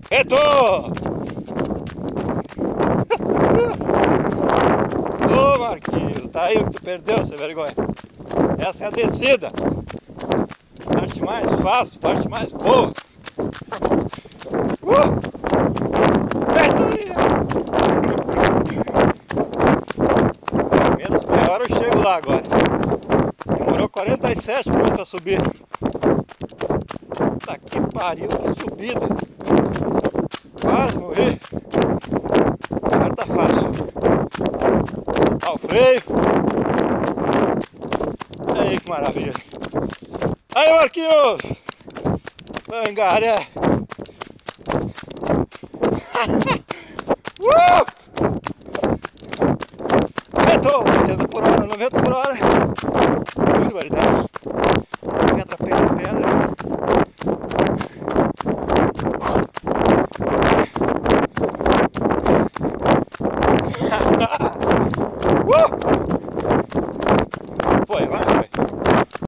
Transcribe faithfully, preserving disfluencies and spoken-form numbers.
Retorno! Ô Marquinhos, tá aí o que tu perdeu, sem vergonha. Essa é a descida. Parte mais fácil, parte mais boa. Uh! Menos meia hora eu chego lá agora. Demorou quarenta e sete minutos pra subir. Puta que pariu, que subida. Quase morri. Agora tá fácil. Soltar o freio. Aí que maravilha. Aí Marquinhos! Pangaré! uh! Ventou! oitenta por hora, noventa por hora. Barbaridade. Pedra, pedra, pedra. uh!